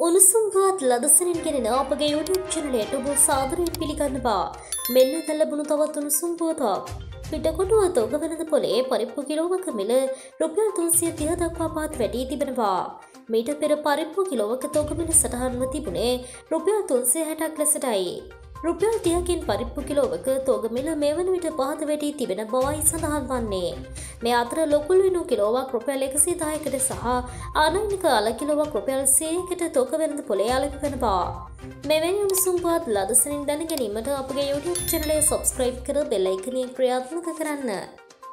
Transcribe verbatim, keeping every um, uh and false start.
උණුසුම් පුවත් ලදසනින් ගෙනෙන අපගේ YouTube channelයට ඔබ සාදරයෙන් පිළිගන්නවා. මෙන්න දැන් ලැබුණු තවත් උණුසුම් පුවතක්. පිටකොටුව තොග වෙළඳ පොලේ පරිප්පු කිලෝවක මිල රුපියල් තුන්සිය තිහ දක්වා පහත් වැඩි තිබෙනවා. මීට පෙර පරිප්පු කිලෝවක තොග මිල සටහන්ව තිබුණේ රුපියල් තුන්සිය හැටක් ලෙසටයි. රුපියල් තිහකින් පරිප්පු කිලෝවක තොග මිල මේ වන විට පහත වැඩි තිබෙන බවයි සඳහන් වන්නේ. මේ අතර ලොකුළු විනු කිලෝවක් රුපියල් එකසිය දහයකට සහ ආනයනික අල කිලෝවක් රුපියල් සියයකට තොග වෙළඳ පොලේ අලෙවි වෙනවා. මෙවැනි උණුසුම් පුවත් ලදසනින් දැන ගැනීමට අපගේ YouTube channel එක subscribe කර බෙල් අයිකනය ක්‍රියාත්මක කරන්න.